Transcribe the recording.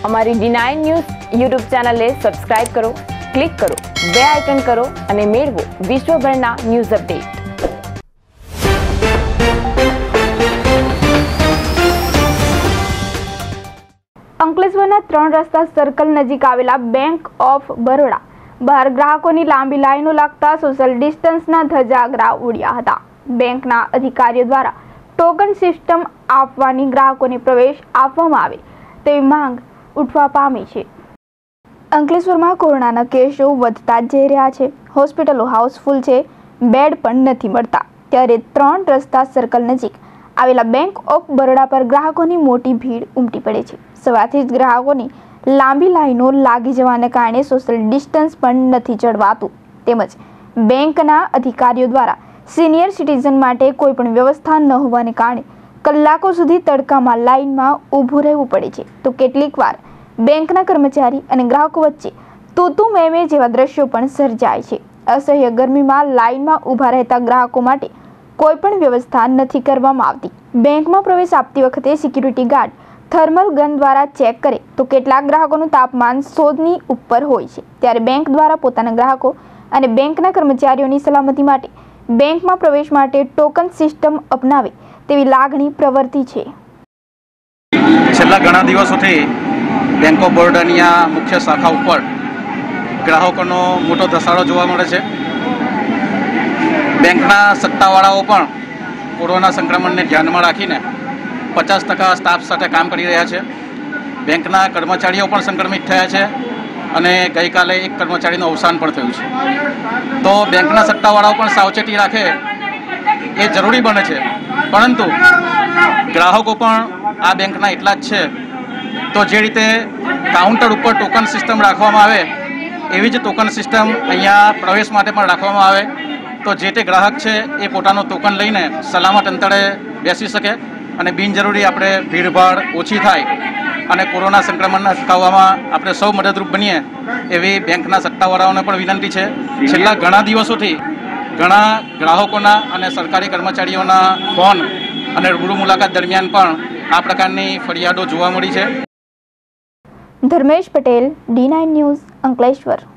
અમારી D9 news YouTube ચેનલને subscribe કરો, ક્લિક કરો, બે આઇકન કરો અને મેળવો વિશ્વભરના ન્યૂઝ અપડેટ. અંકલેશ્વરના 3 રસ્તા સર્કલ નજીક આવેલા બેંક ઓફ બરોડા બહાર ગ્રાહકોની લાંબી લાઈનો લાગતા સોશિયલ ડિસ્ટન્સના ધજાગરા ઉડ્યા હતા. બેંકના અધિકારીઓ દ્વારા ટોકન સિસ્ટમ આપવાની ગ્રાહકોને પ્રવેશ આપવામાં આવે તેવી માંગ ઉઠવા પામી છે. અંકલેશ્વરમાં કોરોનાના કેસો વધતા જઈ રહ્યા છે. હોસ્પિટલો હાઉસફુલ છે, બેડ પણ નથી મળતા. ત્યારે 3 રસ્તા સર્કલ નજીક આવેલા બેંક ઓફ બરોડા પર ગ્રાહકોની મોટી ભીડ ઉમટી પડે છે. સવારથી જ ગ્રાહકોની લાંબી લાઈનો લાગી જવાને કારણે સોશિયલ ડિસ્ટન્સ પણ નથી જળવાતું. તેમજ બેંકના અધિકારીઓ દ્વારા સિનિયર સિટીઝન માટે કોઈ પણ વ્યવસ્થા ન હોવાને કારણે કલાકો સુધી તડકામાં લાઈનમાં ઊભું રહેવું પડે છે. તો કેટલીક વાર બેંકના કર્મચારી અને ગ્રાહકો વચ્ચે તૂતુ મેમે જેવા દ્રશ્યો પણ સર્જાય છે. અસહ્ય ગરમીમાં લાઈનમાં ઊભા રહેતા ગ્રાહકો માટે કોઈ પણ વ્યવસ્થા નથી કરવામાં આવતી. બેંકમાં પ્રવેશ આપતી વખતે સિક્યુરિટી ગાર્ડ થર્મલ ગન દ્વારા ચેક કરે તો કેટલાક ગ્રાહકોનું તાપમાન 100ની ઉપર હોય છે. ત્યારે બેંક દ્વારા પોતાના ગ્રાહકો અને બેંકના કર્મચારીઓની સલામતી માટે બેંકમાં પ્રવેશ માટે ટોકન સિસ્ટમ અપનાવે તેવી લાગણી પ્રવર્તી છે. છેલ્લા ઘણા દિવસોથી બેંક ઓફ બરોડાની આ મુખ્ય શાખા ઉપર ગ્રાહકોનો મોટો ધસારો જોવા મળે છે. બેંકના સત્તાવાળાઓ પણ કોરોના સંક્રમણને ધ્યાનમાં રાખીને 50% સ્ટાફ સાથે કામ કરી રહ્યા છે. બેંકના કર્મચારીઓ પણ સંક્રમિત થયા છે અને ગઈકાલે એક કર્મચારીનું અવસાન પણ થયું છે. તો બેંકના સત્તાવાળાઓ પણ સાવચેતી રાખે એ જરૂરી બને છે, પરંતુ ગ્રાહકો પણ આ બેંકના એટલા જ છે. તો જે રીતે કાઉન્ટર ઉપર ટોકન સિસ્ટમ રાખવામાં આવે એવી જ ટોકન સિસ્ટમ અહીંયા પ્રવેશ માટે પણ રાખવામાં આવે તો જે તે ગ્રાહક છે એ પોતાનો ટોકન લઈને સલામત અંતરે બેસી શકે અને બિનજરૂરી આપણે ભીડભાડ ઓછી થાય અને કોરોના સંક્રમણને અટકાવવામાં આપણે સૌ મદદરૂપ બનીએ એવી બેંકના સત્તાવાળાઓને પણ વિનંતી છે. છેલ્લા ઘણા દિવસોથી ઘણા ગ્રાહકોના અને સરકારી કર્મચારીઓના ફોન અને રૂબરૂ મુલાકાત દરમિયાન પણ આ પ્રકારની ફરિયાદો જોવા મળી છે. Dharmesh Patel, D9 news, Ankleshwar.